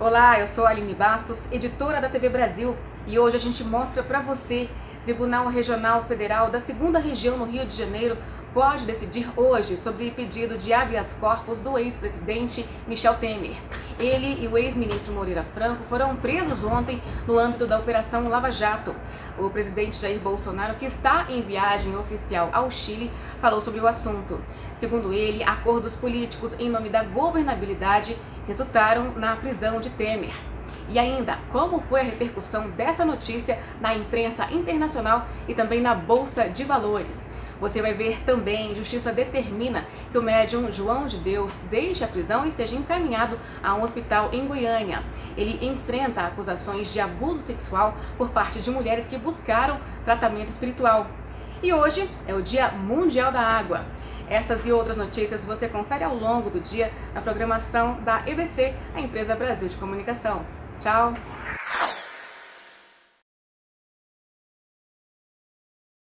Olá, eu sou a Aline Bastos, editora da TV Brasil, e hoje a gente mostra para você: Tribunal Regional Federal da 2ª Região no Rio de Janeiro pode decidir hoje sobre pedido de habeas corpus do ex-presidente Michel Temer. Ele e o ex-ministro Moreira Franco foram presos ontem no âmbito da Operação Lava Jato. O presidente Jair Bolsonaro, que está em viagem oficial ao Chile, falou sobre o assunto. Segundo ele, acordos políticos em nome da governabilidade resultaram na prisão de Temer. E ainda, como foi a repercussão dessa notícia na imprensa internacional e também na Bolsa de Valores. Você vai ver também: Justiça determina que o médium João de Deus deixe a prisão e seja encaminhado a um hospital em Goiânia. Ele enfrenta acusações de abuso sexual por parte de mulheres que buscaram tratamento espiritual. E hoje é o Dia Mundial da Água. Essas e outras notícias você confere ao longo do dia na programação da EBC, a Empresa Brasil de Comunicação. Tchau!